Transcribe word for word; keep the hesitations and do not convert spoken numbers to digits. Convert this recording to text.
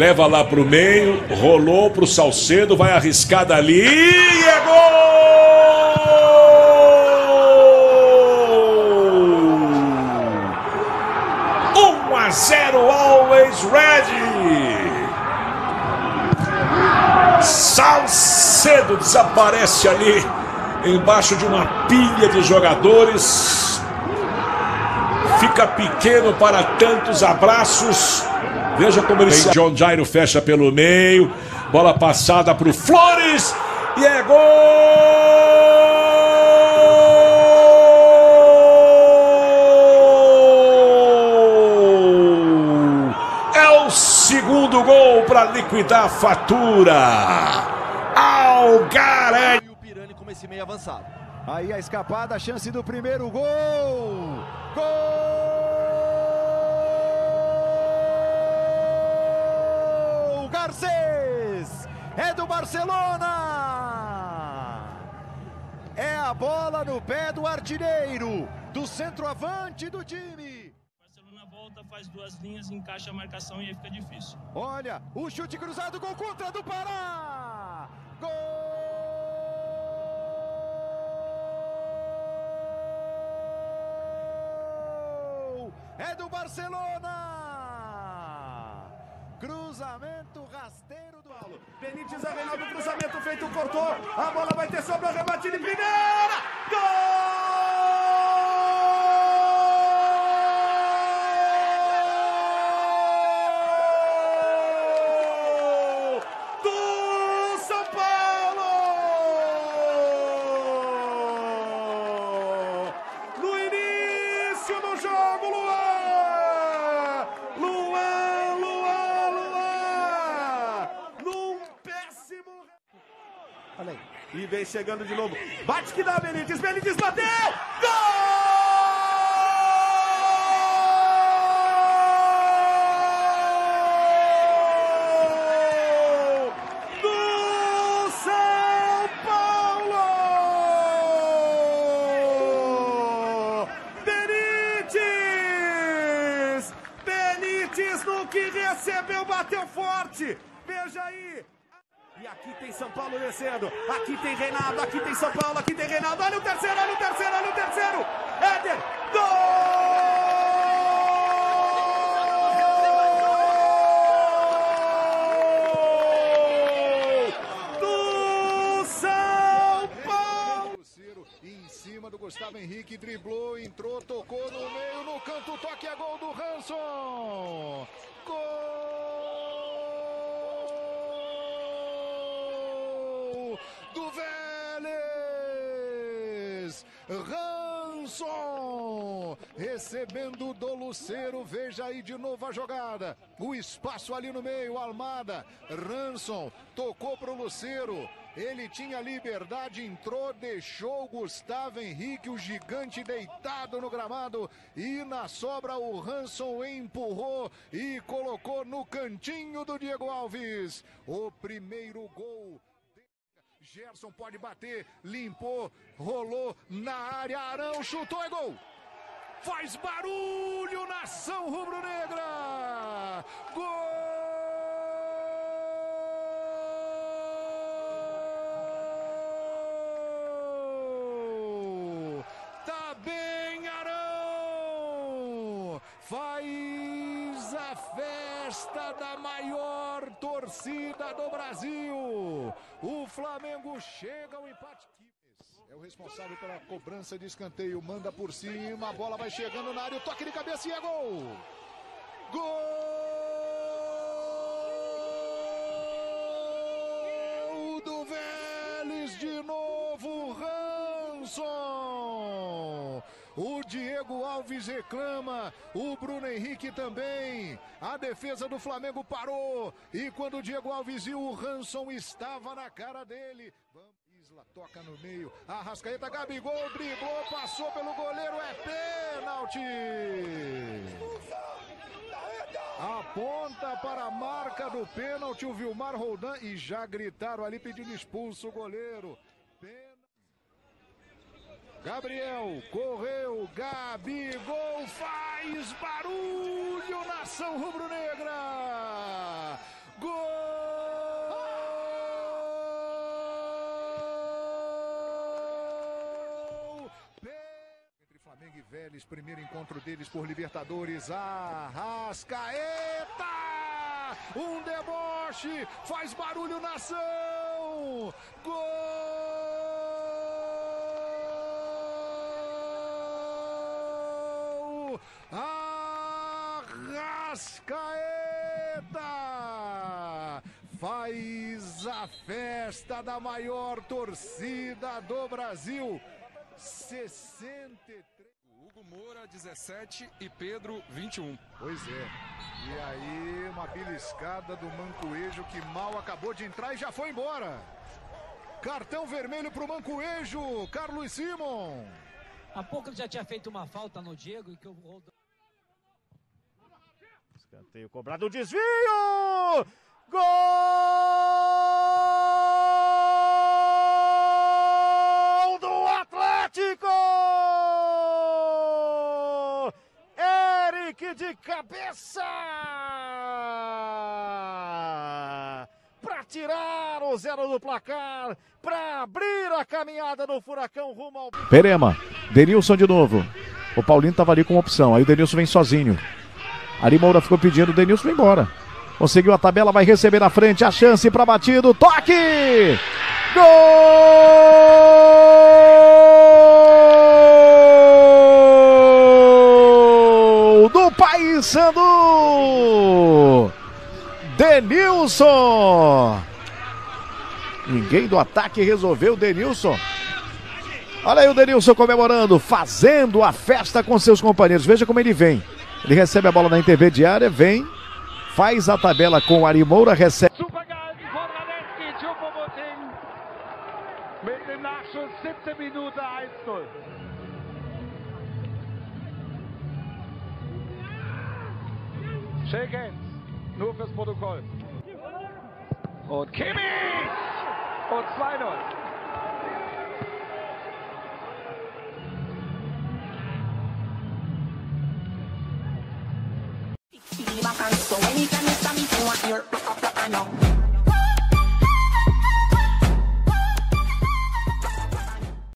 Leva lá pro meio, rolou pro Salcedo, vai arriscar dali e é gol! um a zero, Always Ready! Salcedo desaparece ali embaixo de uma pilha de jogadores. Fica pequeno para tantos abraços. Veja como ele se... John Jairo fecha pelo meio. Bola passada para o Flores. E é gol! É o segundo gol para liquidar a fatura. Algaranha. E o Pirani com esse meio avançado. Aí a escapada, a chance do primeiro gol. Gol! Garcês! É do Barcelona! É a bola no pé do artilheiro, do centroavante do time. Barcelona volta, faz duas linhas, encaixa a marcação e aí fica difícil. Olha, o chute cruzado, gol contra do Pará! Gol! É do Barcelona! Cruzamento rasteiro do Paulo. Benítez, a Reinaldo, cruzamento feito, cortou. A bola vai ter sobre o rebate de primeira. Gol! Do São Paulo! No início do jogo, Luan! Luan, Luan, Luan! Num péssimo... Olha aí. E vem chegando de novo. Bate que dá, Benítez. Benítez bateu! Gol! Do São Paulo! Benítez! Benítez no que recebeu, bateu forte. Veja aí. E aqui tem São Paulo descendo. Aqui tem Reinaldo, aqui tem São Paulo, aqui tem Reinaldo. Olha o terceiro, olha o terceiro, olha o terceiro. Éder, gol! Do São Paulo! Em cima do Gustavo Henrique, driblou, entrou, tocou no meio, no canto, toque, é gol do Ranson. Gol! Do Vélez, Ranson recebendo do Lucero, veja aí de novo a jogada, o espaço ali no meio, Almada, Ranson tocou para o Lucero, ele tinha liberdade, entrou, deixou o Gustavo Henrique, o gigante deitado no gramado, e na sobra o Ranson empurrou e colocou no cantinho do Diego Alves, o primeiro gol. Gerson pode bater, limpou, rolou na área, Arão chutou, é gol! Faz barulho, nação rubro-negra! Gol! Tá bem, Arão! Faz a festa da maior torcida do Brasil! O Flamengo chega ao empate. É o responsável pela cobrança de escanteio, manda por cima, a bola vai chegando na área, o toque de cabeça e é gol! Gol do Vélez de novo, Ranson! O Diego Alves reclama, o Bruno Henrique também. A defesa do Flamengo parou. E quando o Diego Alves viu, o Ranson estava na cara dele. Isla toca no meio. Arrascaeta, Gabigol, driblou, passou pelo goleiro. É pênalti. Aponta para a marca do pênalti o Vilmar Roldan. E já gritaram ali pedindo expulso o goleiro. Pênalti. Gabriel, correu, Gabigol, faz barulho, nação rubro-negra! Vélez, primeiro encontro deles por Libertadores. Arrascaeta! Um deboche, faz barulho na ação! Gol! Arrascaeta! Faz a festa da maior torcida do Brasil. sessenta e três. Hugo Moura, dezessete e Pedro, vinte e um. Pois é. E aí, uma beliscada do Mancoejo que mal acabou de entrar e já foi embora. Cartão vermelho pro Mancoejo, Carlos Simon. Há pouco ele já tinha feito uma falta no Diego e que eu vou... Escanteio cobrado, desvio! Gol do Atlético! Eric de cabeça! Para tirar o zero do placar, para abrir a caminhada do Furacão rumo ao... Perema, Denilson de novo. O Paulinho estava ali com opção, aí o Denilson vem sozinho. Ari Moura ficou pedindo, o Denilson vai embora. Conseguiu a tabela, vai receber na frente, a chance para batido, toque! Gol do Paysandu! Denilson! Ninguém do ataque resolveu, Denilson. Olha aí o Denilson comemorando, fazendo a festa com seus companheiros. Veja como ele vem. Ele recebe a bola na intermediária, vem, faz a tabela com o Ari Moura, recebe. Super gehalten von Radetzky, Choupo-Moting mit dem Nachschuss, siebte Minute, eins null. Shake hands, nur fürs Protokoll. Und Kimmich! Und zwei null. So anytime you stop me, you want your rock up, rock, I know.